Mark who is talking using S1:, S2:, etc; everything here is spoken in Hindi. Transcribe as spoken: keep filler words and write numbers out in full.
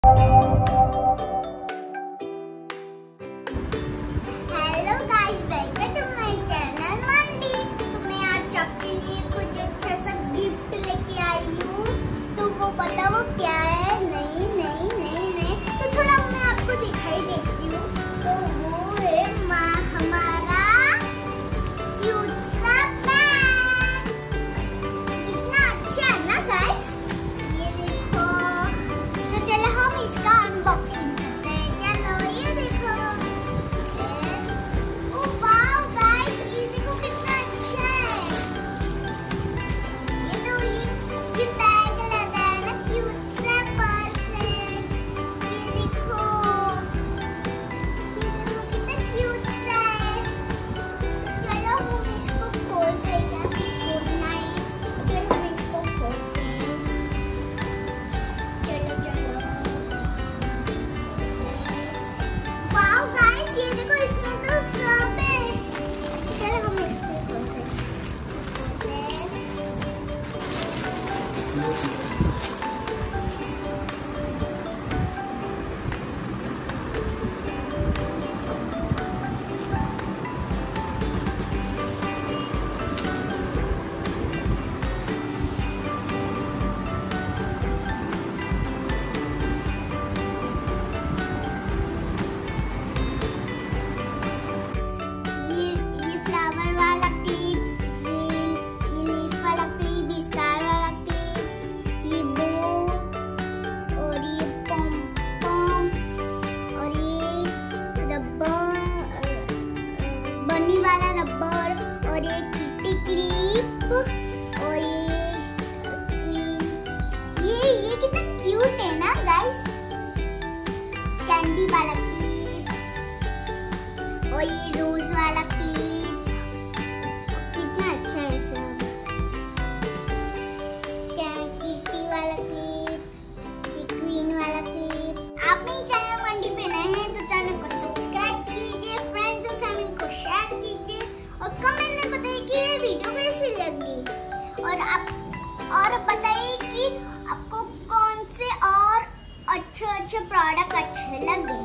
S1: Hello guys, welcome to my channel Mandi. तो मैं आज आपके लिए कुछ अच्छा सा गिफ्ट लेके आई हूँ। तो वो बताओ क्या है? नहीं नहीं नहीं नहीं तो थोड़ा मैं आपको दिखाई देती हूँ। तो वो है हमारा क्यूट सा बैग। कितना अच्छा है ना गाइस, ये देखो। तो चलो हम इसका अनबॉक्सिंग करते हैं। चलो ये देखो। ओ वाओ गाइस, ये देखो कितना अच्छा है। ये तो ये ये बैग लगा है ना, क्यूट सा पर्स है। ये देखो, ये देखो कितना क्यूट सा है। चलो हम इसको खोलते हैं। या फिर खोलना है? चलो हम इसको खोलते हैं। चलो चलो। वाओ गाइस, ये देखो इसमें तो सब है। चलो हम इसको खोलते हैं। ये ये फ्लावर वाला क्लिप, ये ये लीफ वाला क्लिप, ये स्टार वाला क्लिप, ये बो और ये पॉम पॉम और ये रबर, बनी वाला रबर और ये किटी क्लिप और ये ये ये कितना क्यूट है ना गाइस। कैंडी वाला क्लिप और ये रोज वाला क्लिप, कितना अच्छा है सब। किटी वाला क्लिप, ये क्वीन वाला क्लिप। आप भी चैनल मंडी पे नए हैं तो चैनल को सब्सक्राइब कीजिए, फ्रेंड्स और फैमिली को शेयर कीजिए और कमेंट में बताइए कि ये वीडियो कैसी लगी। और आप और बताइए कि आपको कौन से और अच्छे अच्छे प्रोडक्ट अच्छे लगे।